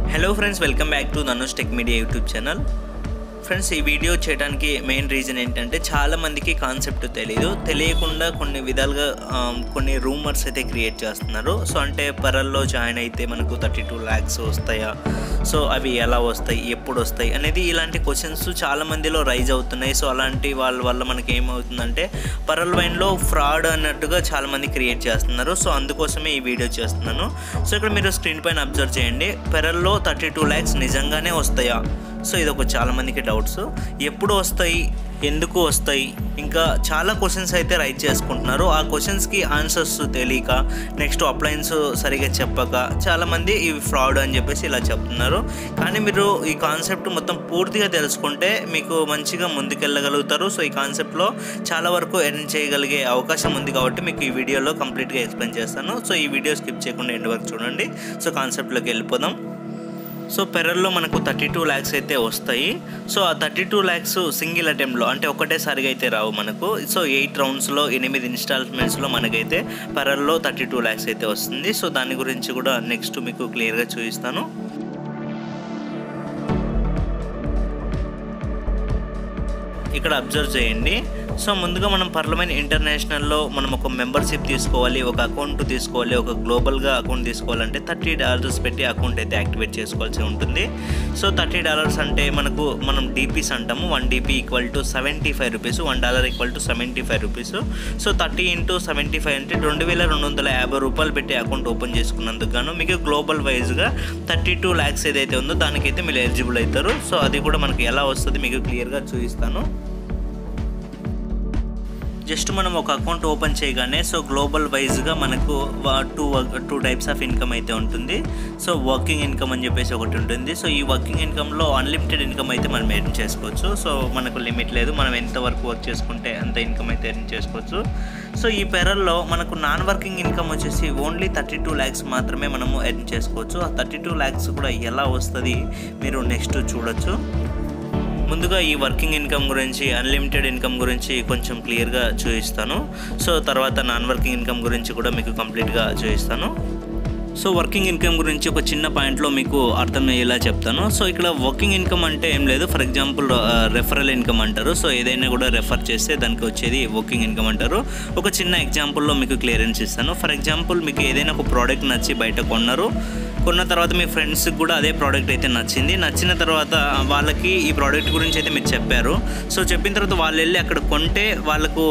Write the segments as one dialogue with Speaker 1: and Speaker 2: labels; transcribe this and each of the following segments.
Speaker 1: Hello friends, welcome back to Dhanush tech media YouTube channel. Friends, ఈ video చేయడానికి main reason ఏంటంటే చాలామందికి concept తెలియకుండా కొన్ని విధాలుగా కొన్ని రూమర్స్ అయితే క్రియేట్ చేస్తున్నారు. సో అంటే పరల్లో జాయిన్ అయితే మనకు 32 lakhs వస్తాయా, సో అవి ఎలా వస్తాయి, ఎప్పుడు వస్తాయి అనేది ఇలాంటి క్వశ్చన్స్ చాలామందిలో రైజ్ అవుతున్నాయి. సో అలాంటి వాళ్ళ వల్ల మనకి ఏమవుతుందంటే పరల్ వైన్లో ఫ్రాడ్ అన్నట్టుగా చాలామంది క్రియేట్ చేస్తున్నారు. సో అందుకోసమే ఈ వీడియో చేస్తున్నాను. సో ఇక్కడ మీరు స్క్రీన్ పైన అబ్జర్వ్ చేయండి, పరల్లో 32 lakhs నిజంగానే వస్తాయా? సో ఇది ఒక చాలామందికి డౌట్స్. ఎప్పుడు వస్తాయి, ఎందుకు వస్తాయి, ఇంకా చాలా క్వశ్చన్స్ అయితే రైజ్ చేసుకుంటున్నారు. ఆ క్వశ్చన్స్కి ఆన్సర్స్ తెలియక, నెక్స్ట్ అప్లయన్స్ సరిగా చెప్పక చాలామంది ఇవి ఫ్రాడ్ అని చెప్పేసి ఇలా చెప్తున్నారు. కానీ మీరు ఈ కాన్సెప్ట్ మొత్తం పూర్తిగా తెలుసుకుంటే మీకు మంచిగా ముందుకెళ్ళగలుగుతారు. సో ఈ కాన్సెప్ట్లో చాలా వరకు ఎర్న్ చేయగలిగే అవకాశం ఉంది కాబట్టి మీకు ఈ వీడియోలో కంప్లీట్గా ఎక్స్ప్లెయిన్ చేస్తాను. సో ఈ వీడియో స్కిప్ చేయకుండా ఎండ్ వరకు చూడండి. సో కాన్సెప్ట్లోకి వెళ్ళిపోదాం. సో పెరల్లో మనకు 32 lakhs అయితే వస్తాయి. సో ఆ 32 lakhs సింగిల్ అటెంప్ట్లో అంటే ఒకటేసారిగా అయితే రావు మనకు. సో 8 roundsలో 8 ఇన్స్టాల్మెంట్స్లో మనకైతే పెరల్లో 32 lakhs అయితే వస్తుంది. సో దాని గురించి కూడా నెక్స్ట్ మీకు క్లియర్గా చూపిస్తాను. ఇక్కడ అబ్జర్వ్ చేయండి. సో ముందుగా మనం పర్లమెంట్ ఇంటర్నేషనల్లో మనం ఒక మెంబర్షిప్ తీసుకోవాలి, ఒక అకౌంట్ తీసుకోవాలి, ఒక గ్లోబల్గా అకౌంట్ తీసుకోవాలంటే $30 పెట్టి అకౌంట్ అయితే యాక్టివేట్ చేసుకోవాల్సి ఉంటుంది. సో $30 అంటే మనం DPs అంటాము. 1 DP = 75 రూపీస్, $1 = 75 రూపీస్. సో 30 × 75 అంటే 2250 రూపాయలు పెట్టి అకౌంట్ ఓపెన్ చేసుకున్నందుకు గాను మీకు గ్లోబల్ వైజ్గా 32 lakhs ఏదైతే ఉందో దానికైతే మీరు ఎలిజిబుల్ అవుతారు. సో అది కూడా మనకి ఎలా వస్తుంది మీకు క్లియర్గా చూపిస్తాను. జస్ట్ మనం ఒక అకౌంట్ ఓపెన్ చేయగానే సో గ్లోబల్ వైజ్గా మనకు టూ టైప్స్ ఆఫ్ ఇన్కమ్ అయితే ఉంటుంది. సో వర్కింగ్ ఇన్కమ్ అని చెప్పేసి ఒకటి ఉంటుంది. సో ఈ వర్కింగ్ ఇన్కమ్లో అన్లిమిటెడ్ ఇన్కమ్ అయితే మనం ఎర్న్ చేసుకోవచ్చు. సో మనకు లిమిట్ లేదు, మనం ఎంతవరకు వర్క్ చేసుకుంటే అంత ఇన్కమ్ అయితే ఎర్న్ చేసుకోవచ్చు. సో ఈ పెరల్లో మనకు నాన్ వర్కింగ్ ఇన్కమ్ వచ్చేసి ఓన్లీ 32 lakhs మాత్రమే మనము ఎర్న్ చేసుకోవచ్చు. ఆ 32 lakhs కూడా ఎలా వస్తుంది మీరు నెక్స్ట్ చూడొచ్చు. ముందుగా ఈ వర్కింగ్ ఇన్కమ్ గురించి, అన్లిమిటెడ్ ఇన్కమ్ గురించి కొంచెం క్లియర్గా చూపిస్తాను. సో తర్వాత నాన్ వర్కింగ్ ఇన్కమ్ గురించి కూడా మీకు కంప్లీట్గా చూపిస్తాను. సో వర్కింగ్ ఇన్కమ్ గురించి ఒక చిన్న పాయింట్లో మీకు అర్థమయ్యేలా చెప్తాను. సో ఇక్కడ వర్కింగ్ ఇన్కమ్ అంటే ఏం లేదు. ఫర్ ఎగ్జాంపుల్ రెఫరల్ ఇన్కమ్ అంటారు. సో ఏదైనా కూడా రెఫర్ చేస్తే దానికి వచ్చేది వర్కింగ్ ఇన్కమ్ అంటారు. ఒక చిన్న ఎగ్జాంపుల్లో మీకు క్లియరెన్స్ ఇస్తాను. ఫర్ ఎగ్జాంపుల్ మీకు ఏదైనా ఒక ప్రోడక్ట్ నచ్చి బయట కొన్న తర్వాత మీ ఫ్రెండ్స్కి కూడా అదే ప్రోడక్ట్ అయితే నచ్చిన తర్వాత వాళ్ళకి ఈ ప్రోడక్ట్ గురించి అయితే మీరు చెప్పారు. సో చెప్పిన తర్వాత వాళ్ళు వెళ్ళి అక్కడ కొంటే వాళ్ళకు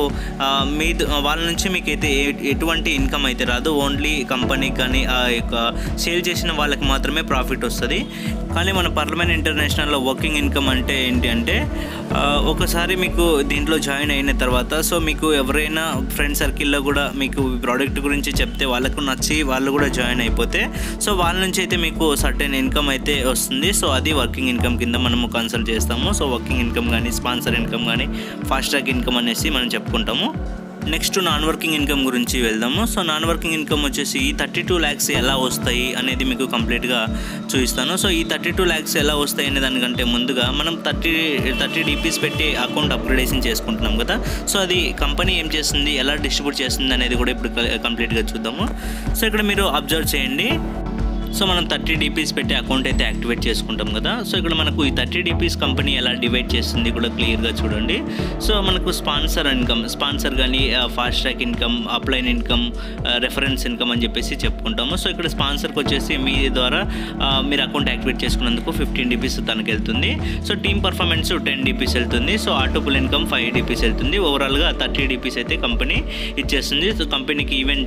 Speaker 1: వాళ్ళ నుంచి మీకు అయితే ఎటువంటి ఇన్కమ్ అయితే రాదు. ఓన్లీ కంపెనీకి కానీ ఆ యొక్క సేల్ చేసిన వాళ్ళకి మాత్రమే ప్రాఫిట్ వస్తుంది. కానీ మన పర్లమెంట్ ఇంటర్నేషనల్లో వర్కింగ్ ఇన్కమ్ అంటే ఏంటి అంటే ఒకసారి మీకు దీంట్లో జాయిన్ అయిన తర్వాత సో మీకు ఎవరైనా ఫ్రెండ్ సర్కిల్లో కూడా మీకు ఈ ప్రోడక్ట్ గురించి చెప్తే వాళ్ళకు నచ్చి వాళ్ళు కూడా జాయిన్ అయిపోతే సో వాళ్ళ నుంచి అయితే మీకు సర్టెన్ ఇన్కమ్ అయితే వస్తుంది. సో అది వర్కింగ్ ఇన్కమ్ కింద మనము కన్సల్ట్ చేస్తాము. సో వర్కింగ్ ఇన్కమ్ కానీ, స్పాన్సర్ ఇన్కమ్ కానీ, ఫాస్ట్ ట్రాక్ ఇన్కమ్ అనేసి మనం చెప్పుకుంటాము. నెక్స్ట్ నాన్ వర్కింగ్ ఇన్కమ్ గురించి వెళ్దాము. సో నాన్ వర్కింగ్ ఇన్కమ్ వచ్చేసి ఈ 32 lakhs ఎలా వస్తాయి అనేది మీకు కంప్లీట్గా చూపిస్తాను. సో ఈ 32 lakhs ఎలా వస్తాయి అనే దానికంటే ముందుగా మనం 30 DPs పెట్టి అకౌంట్ అప్గ్రేడేషన్ చేసుకుంటున్నాం కదా. సో అది కంపెనీ ఏం చేస్తుంది, ఎలా డిస్ట్రిబ్యూట్ చేస్తుంది అనేది కూడా ఇప్పుడు కంప్లీట్గా చూద్దాము. సో ఇక్కడ మీరు అబ్జర్వ్ చేయండి. సో మనం 30 DPs పెట్టి అకౌంట్ అయితే యాక్టివేట్ చేసుకుంటాం కదా. సో ఇక్కడ మనకు ఈ 30 DPs కంపెనీ ఎలా డివైడ్ చేస్తుంది కూడా క్లియర్గా చూడండి. సో మనకు స్పాన్సర్ కానీ, fast track income, upline income, reference income అని చెప్పేసి చెప్పుకుంటాము. సో ఇక్కడ స్పాన్సర్కి వచ్చేసి మీ ద్వారా మీరు అకౌంట్ యాక్టివేట్ చేసుకున్నందుకు 15 DPs తనకు వెళ్తుంది. సో టీమ్ పర్ఫార్మెన్స్ 10 DPs వెళ్తుంది. సో ఆటోపుల్ ఇన్కమ్ 5 DPs వెళ్తుంది. ఓవరాల్గా 30 DPs అయితే కంపెనీ ఇచ్చేస్తుంది. సో కంపెనీకి ఈవెన్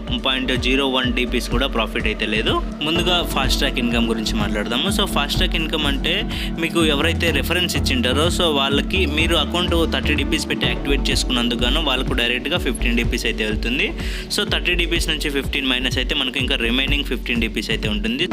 Speaker 1: 0.01 DPs కూడా ప్రాఫిట్ అయితే లేదు. ముందుగా ఫాస్ట్ ట్రాక్ ఇన్కమ్ గురించి మాట్లాడదాము. సో ఫాస్ట్ ట్రాక్ ఇన్కమ్ అంటే మీకు ఎవరైతే రెఫరెన్స్ ఇచ్చింటారో సో వాళ్ళకి మీరు అకౌంట్ 30 DPs పెట్టి యాక్టివేట్ చేసుకున్నందుకు గాను వాళ్ళకు డైరెక్ట్గా 15 DPs అయితే వెళ్తుంది. సో 30 DPs నుంచి 15 మైనస్ అయితే మనకు ఇంకా రిమైనింగ్ 15 DPs అయితే ఉంటుంది.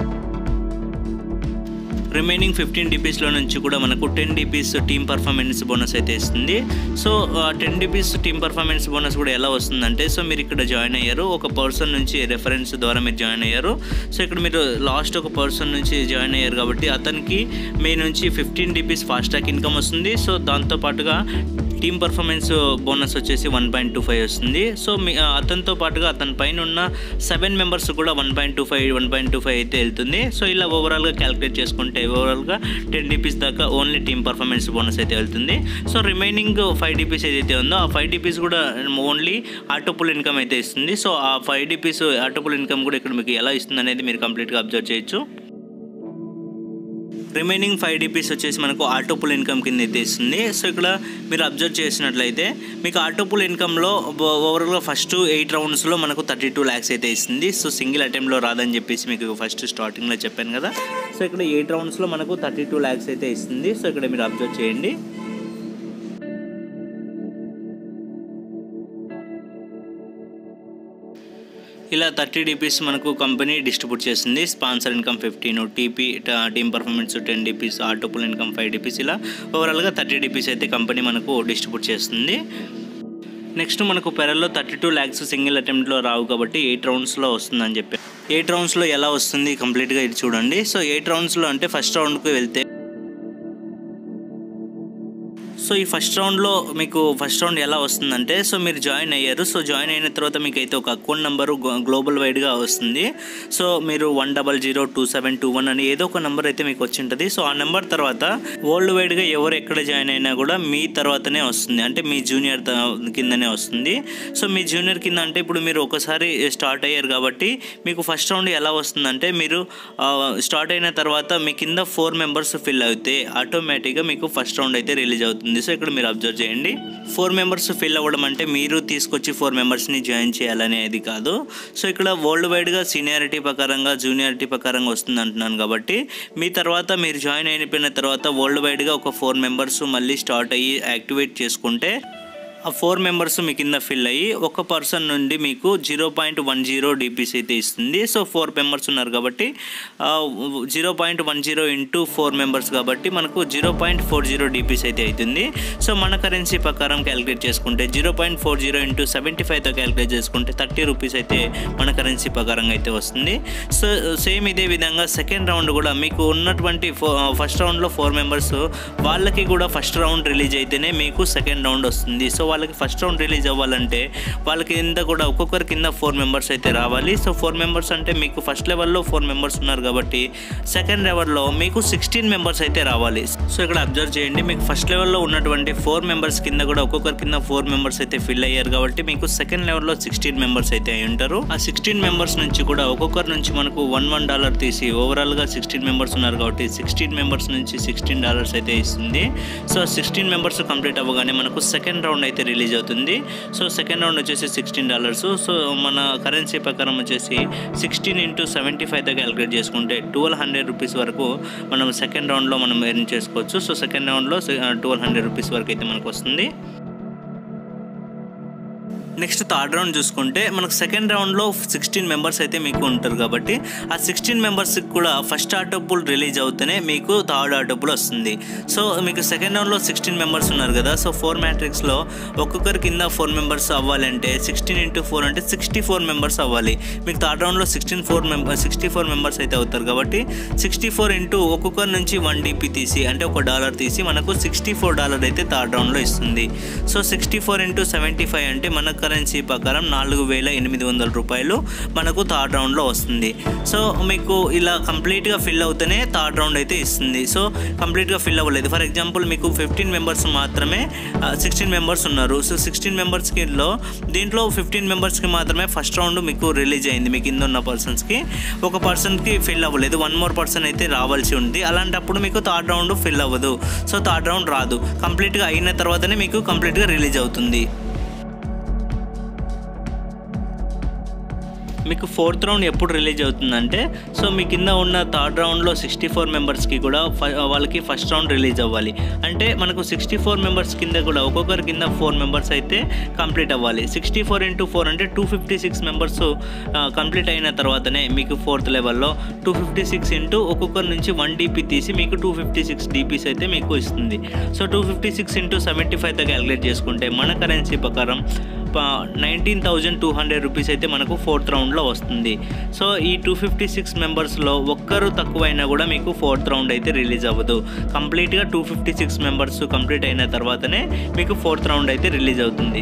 Speaker 1: రిమైనింగ్ 15 DPsలో నుంచి కూడా మనకు 10 DPs టీమ్ పర్ఫార్మెన్స్ బోనస్ అయితే ఇస్తుంది. So 10 DPs team performance bonus కూడా ఎలా వస్తుందంటే సో మీరు ఇక్కడ జాయిన్ అయ్యారు, ఒక పర్సన్ నుంచి రెఫరెన్స్ ద్వారా మీరు జాయిన్ అయ్యారు. సో ఇక్కడ మీరు లాస్ట్ ఒక పర్సన్ నుంచి జాయిన్ అయ్యారు కాబట్టి అతనికి మీ నుంచి 15 DPs ఫాస్ట్ ట్రాక్ ఇన్కమ్ వస్తుంది. సో దాంతోపాటుగా టీమ్ పర్ఫార్మెన్స్ బోనస్ వచ్చేసి 1.25 వస్తుంది. సో అతనితో పాటుగా అతని పైన ఉన్న 7 మెంబర్స్ కూడా 1.25 అయితే వెళ్తుంది. సో ఇలా ఓవరాల్గా క్యాలిక్యులేట్ చేసుకుంటే ఓవరాల్గా 10 DPs దాకా ఓన్లీ టీమ్ పర్ఫార్మెన్స్ బోనస్ అయితే వెళ్తుంది. సో రిమైనింగ్ 5 DPs ఏదైతే ఉందో ఆ 5 DPs కూడా ఓన్లీ ఆటోపుల్ ఇన్కమ్ అయితే ఇస్తుంది. సో ఆ 5 DPs ఆటోపుల్ ఇన్కమ్ కూడా ఇక్కడ మీకు ఎలా ఇస్తుంది అనేది మీరు కంప్లీట్గా అబ్జర్వ్ చేయొచ్చు. రిమైనింగ్ 5 DPs వచ్చేసి మనకు ఆటోపుల్ ఇన్కమ్ కింద అయితే ఇస్తుంది. సో ఇక్కడ మీరు అబ్జర్వ్ చేసినట్లయితే మీకు ఆటోపుల్ ఇన్కమ్లో ఓవరాల్గా ఫస్ట్ 8 రౌండ్స్లో మనకు 32 lakhs అయితే ఇస్తుంది. సో సింగిల్ అటెంప్ట్లో రాదని చెప్పేసి మీకు ఫస్ట్ స్టార్టింగ్లో చెప్పాను కదా. సో ఇక్కడ 8 రౌండ్స్లో మనకు 32 lakhs అయితే ఇస్తుంది. సో ఇక్కడ మీరు అబ్జర్వ్ చేయండి. ఇలా 30 DPs మనకు కంపెనీ డిస్ట్రిబ్యూట్ చేస్తుంది. Sponsor income 15, team performance 10 DPs, autopool income 5 DPs, ఇలా ఓవరాల్గా 30 DPs అయితే కంపెనీ మనకు డిస్ట్రిబ్యూట్ చేస్తుంది. నెక్స్ట్ మనకు పెరల్లో 32 lakhs సింగిల్ అటెంప్ట్లో రావు కాబట్టి 8 రౌండ్స్లో వస్తుందని చెప్పి 8 రౌండ్స్లో ఎలా వస్తుంది కంప్లీట్గా ఇది చూడండి. సో 8 రౌండ్స్లో అంటే ఫస్ట్ రౌండ్కి వెళ్తే సో ఈ ఫస్ట్ రౌండ్లో మీకు ఫస్ట్ రౌండ్ ఎలా వస్తుందంటే సో మీరు జాయిన్ అయ్యారు. సో జాయిన్ అయిన తర్వాత మీకు అయితే ఒక అకౌంట్ నెంబరు గ్లోబల్ వైడ్గా వస్తుంది. సో మీరు 1002721 అని ఏదో ఒక నెంబర్ అయితే మీకు వచ్చి ఉంటుంది. సో ఆ నెంబర్ తర్వాత వరల్డ్ వైడ్గా ఎవరు ఎక్కడ జాయిన్ అయినా కూడా మీ తర్వాతనే వస్తుంది, అంటే మీ జూనియర్ కిందనే వస్తుంది. సో మీ జూనియర్ కింద అంటే ఇప్పుడు మీరు ఒకసారి స్టార్ట్ అయ్యారు కాబట్టి మీకు ఫస్ట్ రౌండ్ ఎలా వస్తుందంటే మీరు స్టార్ట్ అయిన తర్వాత మీ కింద 4 మెంబర్స్ ఫిల్ అయితే ఆటోమేటిక్గా మీకు ఫస్ట్ రౌండ్ అయితే రిలీజ్ అవుతుంది. సో ఇక్కడ మీరు అబ్జర్వ్ చేయండి. 4 మెంబర్స్ ఫిల్ అవ్వడం అంటే మీరు తీసుకొచ్చి 4 మెంబర్స్ని జాయిన్ చేయాలనేది కాదు. సో ఇక్కడ వరల్డ్ వైడ్గా సీనియారిటీ ప్రకారంగా జూనియారిటీ ప్రకారంగా వస్తుంది అంటున్నాను కాబట్టి మీ తర్వాత మీరు జాయిన్ అయిపోయిన తర్వాత వరల్డ్ వైడ్గా ఒక 4 మెంబర్స్ మళ్ళీ స్టార్ట్ అయ్యి యాక్టివేట్ చేసుకుంటే ఆ 4 మెంబర్స్ మీ కింద ఫిల్ అయ్యి ఒక పర్సన్ నుండి మీకు 0.10 DPs అయితే ఇస్తుంది. సో 4 మెంబర్స్ ఉన్నారు కాబట్టి 0.10 ఇంటూ 4 మెంబర్స్ కాబట్టి మనకు 0.40 DPs అయితే అవుతుంది. సో మన కరెన్సీ ప్రకారం క్యాలిక్యులేట్ చేసుకుంటే 0.40 ఇంటూ 75తో క్యాలిక్యులేట్ చేసుకుంటే 30 రూపీస్ అయితే మన కరెన్సీ ప్రకారంగా అయితే వస్తుంది. సో సేమ్ ఇదే విధంగా సెకండ్ రౌండ్ కూడా మీకు ఉన్నటువంటి ఫస్ట్ రౌండ్లో 4 మెంబర్స్ వాళ్ళకి కూడా ఫస్ట్ రౌండ్ రిలీజ్ అయితేనే మీకు సెకండ్ రౌండ్ వస్తుంది. సో వాళ్ళకి ఫస్ట్ రౌండ్ రిలీజ్ అవ్వాలంటే వాళ్ళకి కింద కూడా ఒక్కొక్కరి కింద 4 మెంబర్స్ అయితే రావాలి. సో 4 మెంబర్స్ అంటే మీకు ఫస్ట్ లెవెల్లో 4 మెంబర్స్ ఉన్నారు కాబట్టి సెకండ్ లెవెల్లో మీకు 16 మెంబర్స్ అయితే రావాలి. సో ఇక్కడ అబ్జర్వ్ చేయండి, మీకు ఫస్ట్ లెవెల్లో ఉన్నటువంటి 4 మెంబర్స్ కింద కూడా ఒక్కొక్కరి కింద 4 మెంబర్స్ అయితే ఫిల్ అయ్యారు కాబట్టి మీకు సెకండ్ లెవెల్లో 16 మెంబర్స్ అయితే అయి ఉంటారు. ఆ 16 మెంబర్స్ నుంచి కూడా ఒక్కొక్కరి నుంచి మనకు $1 తీసి ఓవరాల్గా 16 మెంబర్స్ ఉన్నారు కాబట్టి 16 మెంబర్స్ నుంచి $16 అయితే ఇస్తుంది. సో 16 మెంబర్స్ కంప్లీట్ అవ్వగానే మనకు సెకండ్ రౌండ్ అయితే రిలీజ్ అవుతుంది. సో సెకండ్ రౌండ్ వచ్చేసి $16. సో మన కరెన్సీ ప్రకారం వచ్చేసి 16 ఇంటూ 75తో క్యాలిక్యులేట్ చేసుకుంటే 1200 రూపీస్ వరకు మనం సెకండ్ రౌండ్లో మనం ఎర్న్ చేసుకోవచ్చు. సో సెకండ్ రౌండ్లో 1200 రూపీస్ వరకు అయితే మనకు వస్తుంది. నెక్స్ట్ థర్డ్ రౌండ్ చూసుకుంటే మనకు సెకండ్ రౌండ్లో 16 మెంబర్స్ అయితే మీకు ఉంటారు కాబట్టి ఆ 16 మెంబర్స్కి కూడా ఫస్ట్ ఆటోపుల్ రిలీజ్ అవుతూనే మీకు థర్డ్ ఆటోపుల్ వస్తుంది. సో మీకు సెకండ్ రౌండ్లో 16 మెంబర్స్ ఉన్నారు కదా. సో 4 మ్యాట్రిక్స్లో ఒక్కొక్కరి కింద 4 మెంబర్స్ అవ్వాలంటే 16 ఇంటూ 4 అంటే 64 మెంబర్స్ అవ్వాలి. మీకు థర్డ్ రౌండ్లో 64 మెంబర్స్ అయితే అవుతారు కాబట్టి 64 ఇంటూ ఒక్కొక్కరి నుంచి 1 DP తీసి అంటే $1 తీసి మనకు $64 అయితే థర్డ్ రౌండ్లో ఇస్తుంది. సో 64 ఇంటూ 75 అంటే మనకు కరెన్సీ ప్రకారం 4800 రూపాయలు మనకు థర్డ్ రౌండ్లో వస్తుంది. సో మీకు ఇలా కంప్లీట్గా ఫిల్ అవుతూనే థర్డ్ రౌండ్ అయితే ఇస్తుంది. సో కంప్లీట్గా ఫిల్ అవ్వలేదు, ఫర్ ఎగ్జాంపుల్ మీకు 15 మెంబర్స్ మాత్రమే 16 మెంబర్స్ ఉన్నారు. సో 16 మెంబర్స్కి దీంట్లో 15 మెంబర్స్కి మాత్రమే ఫస్ట్ రౌండ్ మీకు రిలీజ్ అయింది. మీ కింద ఉన్న పర్సన్స్కి ఒక పర్సన్కి ఫిల్ అవ్వలేదు, 1 more పర్సన్ అయితే రావాల్సి ఉంది. అలాంటప్పుడు మీకు థర్డ్ రౌండ్ ఫిల్ అవ్వదు. సో థర్డ్ రౌండ్ రాదు, కంప్లీట్గా అయిన తర్వాతనే మీకు కంప్లీట్గా రిలీజ్ అవుతుంది. మీకు ఫోర్త్ రౌండ్ ఎప్పుడు రిలీజ్ అవుతుందంటే సో మీ కింద ఉన్న థర్డ్ రౌండ్లో 64 మెంబర్స్కి కూడా వాళ్ళకి ఫస్ట్ రౌండ్ రిలీజ్ అవ్వాలి. అంటే మనకు 64 మెంబర్స్ కింద కూడా ఒక్కొక్కరి కింద 4 మెంబర్స్ అయితే కంప్లీట్ అవ్వాలి. 64 ఇంటూ 4 అంటే 256 మెంబర్స్ కంప్లీట్ అయిన తర్వాతనే మీకు ఫోర్త్ లెవెల్లో 256 ఇంటూ ఒక్కొక్కరి నుంచి 1 DP తీసి మీకు 256 DPs అయితే మీకు ఇస్తుంది. సో 256 ఇంటూ 75తో క్యాలిక్యులేట్ చేసుకుంటే మన కరెన్సీ ప్రకారం 19,200 రూపీస్ అయితే మనకు 4th రౌండ్లో వస్తుంది. సో ఈ 256 మెంబర్స్లో ఒక్కరు తక్కువైనా కూడా మీకు 4th రౌండ్ అయితే రిలీజ్ అవ్వదు. కంప్లీట్గా 256 మెంబర్స్ కంప్లీట్ అయిన తర్వాతనే మీకు 4th రౌండ్ అయితే రిలీజ్ అవుతుంది.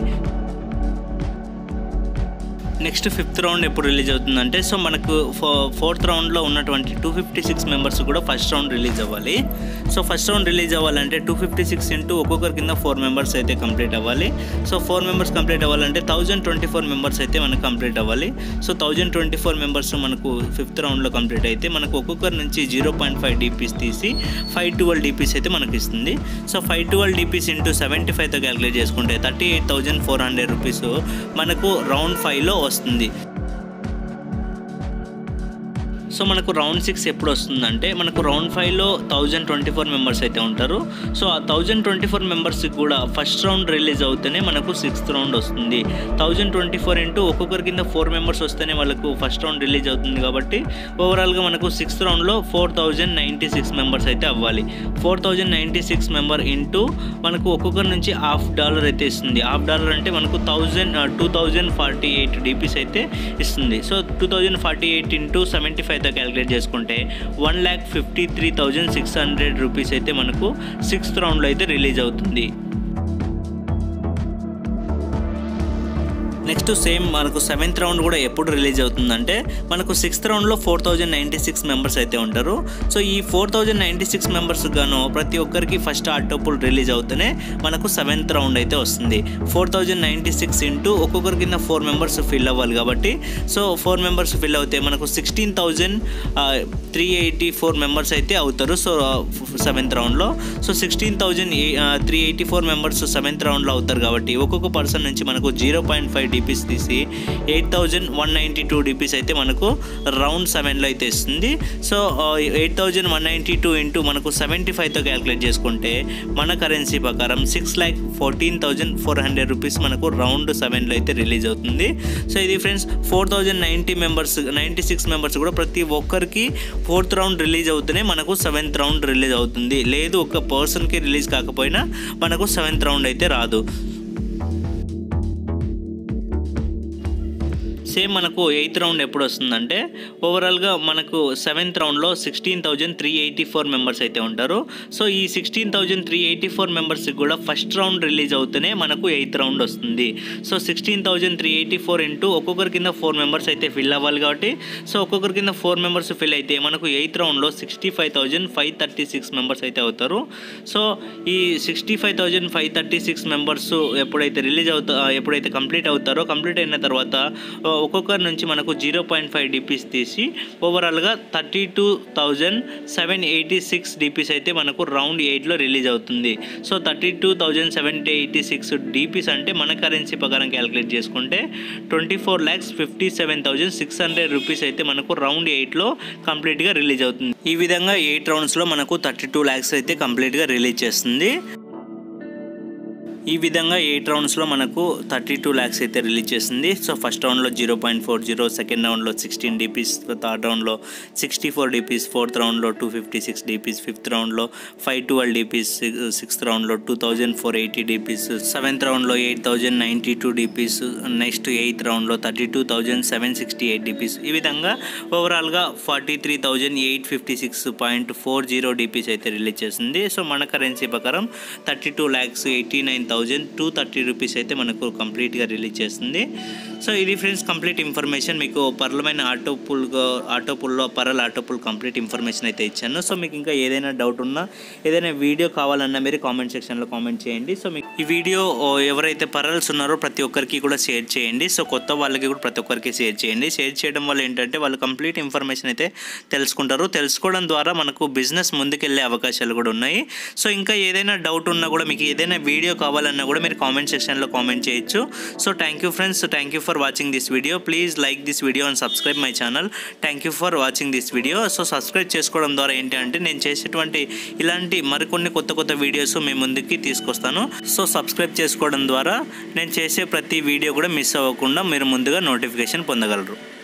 Speaker 1: నెక్స్ట్ 5th రౌండ్ ఎప్పుడు రిలీజ్ అవుతుందంటే, సో మనకు 4th రౌండ్లో ఉన్నటువంటి 256 మెంబర్స్ కూడా ఫస్ట్ రౌండ్ రిలీజ్ అవ్వాలి. సో ఫస్ట్ రౌండ్ రిలీజ్ అవ్వాలంటే 256 ఇంటూ ఒక్కొక్కరి కింద 4 మెంబర్స్ అయితే కంప్లీట్ అవ్వాలి. సో 4 మెంబర్స్ కంప్లీట్ అవ్వాలంటే 1024 మెంబర్స్ అయితే మనకు కంప్లీట్ అవ్వాలి. సో 1024 మెంబర్స్ మనకు 5th రౌండ్లో కంప్లీట్ అయితే మనకు ఒక్కొక్కరి నుంచి 0.5 DPs తీసి 512 DPs అయితే మనకు ఇస్తుంది. సో 512 DPs ఇంటూ 75తో క్యాలిక్యులేట్ చేసుకుంటే 38,400 రూపీస్ మనకు రౌండ్ 5లో వస్తుంది. సో మనకు రౌండ్ 6 ఎప్పుడు వస్తుందంటే, మనకు రౌండ్ 5లో 1024 మెంబర్స్ అయితే ఉంటారు. సో ఆ 1024 మెంబర్స్కి కూడా ఫస్ట్ రౌండ్ రిలీజ్ అవుతేనే మనకు 6th రౌండ్ వస్తుంది. 1024 ఇంటూ ఒక్కొక్కరి కింద 4 మెంబర్స్ వస్తేనే వాళ్ళకు ఫస్ట్ రౌండ్ రిలీజ్ అవుతుంది. కాబట్టి ఓవరాల్గా మనకు 6th రౌండ్లో 4096 మెంబర్స్ అయితే అవ్వాలి. 4096 మెంబర్ ఇంటూ మనకు ఒక్కొక్కరి నుంచి $50 అయితే ఇస్తుంది. $50 అంటే మనకు 2048 DPs అయితే ఇస్తుంది. సో 2048 ఇంటూ 75 క్యాలిక్యులేట్ చేసుకుంటే 1,53,600 రూపీస్ అయితే మనకు 6th రౌండ్లో అయితే రిలీజ్ అవుతుంది. నెక్స్ట్ సేమ్ మనకు 7th రౌండ్ కూడా ఎప్పుడు రిలీజ్ అవుతుందంటే, మనకు 6th రౌండ్లో 4096 మెంబర్స్ అయితే ఉంటారు. సో ఈ 4096 మెంబర్స్ గాను ప్రతి ఒక్కరికి ఫస్ట్ ఆటోపుల్ రిలీజ్ అవుతూనే మనకు 7th రౌండ్ అయితే వస్తుంది. 4096 ఇంటూ ఒక్కొక్కరి కింద 4 మెంబర్స్ ఫిల్ అవ్వాలి కాబట్టి, సో 4 మెంబర్స్ ఫిల్ అవుతే మనకు 16,384 మెంబర్స్ అయితే అవుతారు. సో 7th రౌండ్లో సో 16,384 మెంబర్స్ 7th రౌండ్లో అవుతారు కాబట్టి ఒక్కొక్క పర్సన్ నుంచి మనకు 0.5 DPs తీసి 8,192 DPs అయితే మనకు రౌండ్ 7లో అయితే ఇస్తుంది. సో 8,192 ఇంటూ మనకు 75తో క్యాలిక్యులేట్ చేసుకుంటే మన కరెన్సీ ప్రకారం 6,14,400 రూపీస్ మనకు రౌండ్ 7లో అయితే రిలీజ్ అవుతుంది. సో ఇది ఫ్రెండ్స్ 4,096 మెంబర్స్ కూడా ప్రతి ఒక్కరికి 4th రౌండ్ రిలీజ్ అవుతూనే మనకు 7th రౌండ్ రిలీజ్ అవుతుంది. లేదు ఒక పర్సన్కి రిలీజ్ కాకపోయినా మనకు 7th రౌండ్ అయితే రాదు. సేమ్ మనకు 8th రౌండ్ ఎప్పుడు వస్తుందంటే, ఓవరాల్గా మనకు 7th రౌండ్లో 16,384 మెంబర్స్ అయితే ఉంటారు. సో ఈ 16,384 మెంబర్స్కి కూడా ఫస్ట్ రౌండ్ రిలీజ్ అవుతూనే మనకు 8th రౌండ్ వస్తుంది. సో 16,384 ఇంటూ ఒక్కొక్కరి కింద 4 మెంబర్స్ అయితే ఫిల్ అవ్వాలి కాబట్టి, సో ఒక్కొక్కరి కింద 4 మెంబర్స్ ఫిల్ అయితే మనకు 8th రౌండ్లో 65,536 మెంబర్స్ అయితే అవుతారు. సో ఈ 65,536 మెంబర్స్ ఎప్పుడైతే కంప్లీట్ అవుతారో, కంప్లీట్ అయిన తర్వాత ఒక్కొక్కరి నుంచి మనకు 0.5 DPs తీసి ఓవరాల్గా 32,786 DPs అయితే మనకు రౌండ్ 8లో రిలీజ్ అవుతుంది. సో 32,786 DPs అంటే మన కరెన్సీ ప్రకారం క్యాలిక్యులేట్ చేసుకుంటే 24,57,600 రూపీస్ అయితే మనకు రౌండ్ 8లో కంప్లీట్గా రిలీజ్ అవుతుంది. ఈ విధంగా 8 రౌండ్స్లో మనకు 32 lakhs అయితే కంప్లీట్గా రిలీజ్ చేస్తుంది. ఈ విధంగా 8 రౌండ్స్లో మనకు 32 lakhs అయితే రిలీజ్ చేసింది. సో ఫస్ట్ రౌండ్లో 0.40, సెకండ్ రౌండ్లో 16 DPs, థర్డ్ రౌండ్లో 64 DPs, 4th రౌండ్లో 256 DPs, 5th రౌండ్లో 512 DPs, 6th రౌండ్లో 2,480 DPs, 7th రౌండ్లో 8,092 DPs, నెక్స్ట్ 8th రౌండ్లో 32,768 DPs. ఈ విధంగా ఓవరాల్గా 43,856.40 DPs అయితే రిలీజ్ చేసింది. సో మన కరెన్సీ ప్రకారం 32,89,230 రూపీస్ అయితే మనకు కంప్లీట్గా రిలీజ్ చేస్తుంది. సో ఇది ఫ్రెండ్స్ కంప్లీట్ ఇన్ఫర్మేషన్ మీకు పర్లమైన ఆటోపుల్లో పరల్ ఆటోపుల్ కంప్లీట్ ఇన్ఫర్మేషన్ అయితే ఇచ్చాను. సో మీకు ఇంకా ఏదైనా డౌట్ ఉన్నా, ఏదైనా వీడియో కావాలన్నా మీరు కామెంట్ సెక్షన్లో కామెంట్ చేయండి. సో మీకు ఈ వీడియో ఎవరైతే పరల్స్ ఉన్నారో ప్రతి ఒక్కరికి కూడా షేర్ చేయండి. సో కొత్త వాళ్ళకి కూడా ప్రతి ఒక్కరికి షేర్ చేయండి. షేర్ చేయడం వల్ల ఏంటంటే వాళ్ళు కంప్లీట్ ఇన్ఫర్మేషన్ అయితే తెలుసుకుంటారు. తెలుసుకోవడం ద్వారా మనకు బిజినెస్ ముందుకెళ్ళే అవకాశాలు కూడా ఉన్నాయి. సో ఇంకా ఏదైనా డౌట్ ఉన్నా కూడా, మీకు ఏదైనా వీడియో కావాలన్నా కూడా మీరు కామెంట్ సెక్షన్లో కామెంట్ చేయొచ్చు. So thank you friends, thank you for watching this video. Please like this video and subscribe my channel. Thank you for watching this video. So subscribe చేసుకోవడం ద్వారా ఏంటంటే నేను చేసేటువంటి ఇలాంటి మరికొన్ని కొత్త వీడియోస్ మీ ముందుకి తీసుకొస్తాను. సో సబ్స్క్రైబ్ చేసుకోవడం ద్వారా నేను చేసే ప్రతి వీడియో కూడా మిస్ అవ్వకుండా మీరు ముందుగా నోటిఫికేషన్ పొందగలరు.